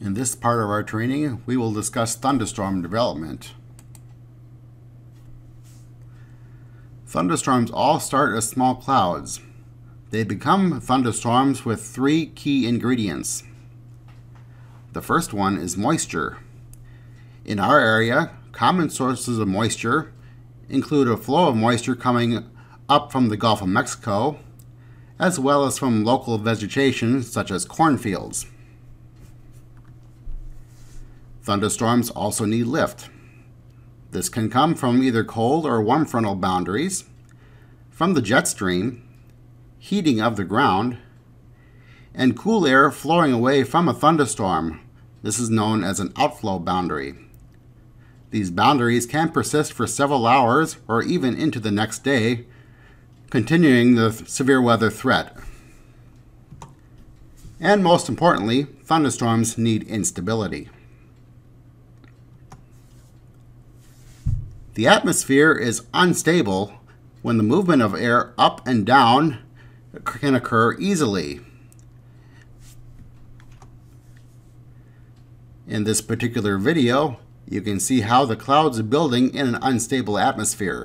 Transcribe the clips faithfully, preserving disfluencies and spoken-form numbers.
In this part of our training, we will discuss thunderstorm development. Thunderstorms all start as small clouds. They become thunderstorms with three key ingredients. The first one is moisture. In our area, common sources of moisture include a flow of moisture coming up from the Gulf of Mexico, as well as from local vegetation such as cornfields. Thunderstorms also need lift. This can come from either cold or warm frontal boundaries, from the jet stream, heating of the ground, and cool air flowing away from a thunderstorm. This is known as an outflow boundary. These boundaries can persist for several hours or even into the next day, continuing the severe weather threat. And most importantly, thunderstorms need instability. The atmosphere is unstable when the movement of air up and down can occur easily. In this particular video, you can see how the clouds are building in an unstable atmosphere.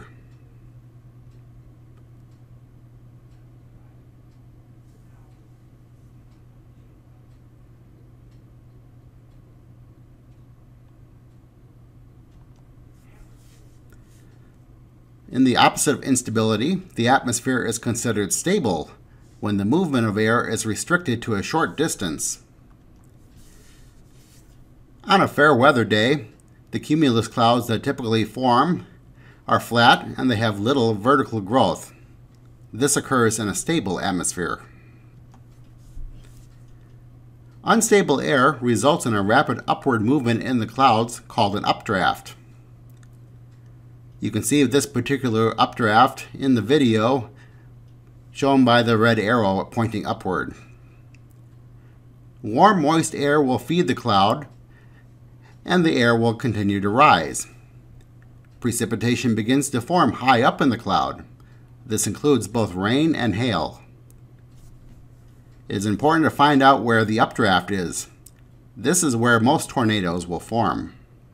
In the opposite of instability, the atmosphere is considered stable when the movement of air is restricted to a short distance. On a fair weather day, the cumulus clouds that typically form are flat and they have little vertical growth. This occurs in a stable atmosphere. Unstable air results in a rapid upward movement in the clouds called an updraft. You can see this particular updraft in the video shown by the red arrow pointing upward. Warm, moist air will feed the cloud and the air will continue to rise. Precipitation begins to form high up in the cloud. This includes both rain and hail. It is important to find out where the updraft is. This is where most tornadoes will form.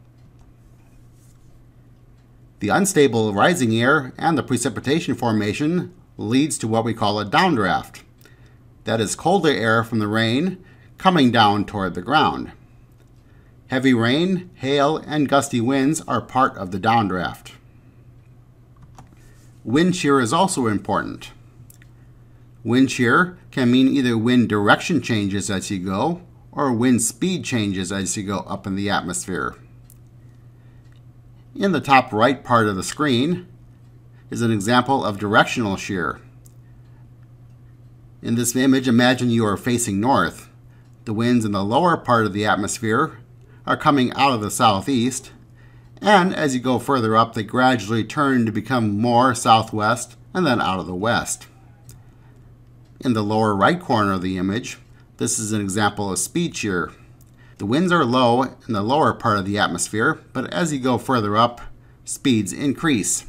The unstable rising air and the precipitation formation leads to what we call a downdraft. That is colder air from the rain coming down toward the ground. Heavy rain, hail, and gusty winds are part of the downdraft. Wind shear is also important. Wind shear can mean either wind direction changes as you go or wind speed changes as you go up in the atmosphere. In the top right part of the screen is an example of directional shear. In this image, imagine you are facing north. The winds in the lower part of the atmosphere are coming out of the southeast, and as you go further up, they gradually turn to become more southwest and then out of the west. In the lower right corner of the image, this is an example of speed shear. The winds are low in the lower part of the atmosphere, but as you go further up, speeds increase.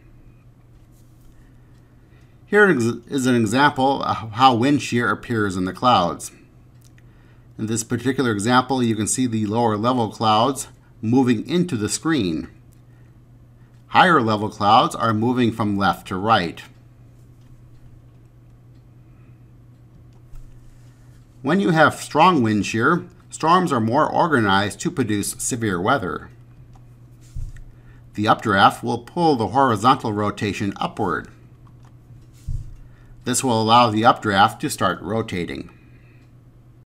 Here is an example of how wind shear appears in the clouds. In this particular example, you can see the lower level clouds moving into the screen. Higher level clouds are moving from left to right. When you have strong wind shear, storms are more organized to produce severe weather. The updraft will pull the horizontal rotation upward. This will allow the updraft to start rotating.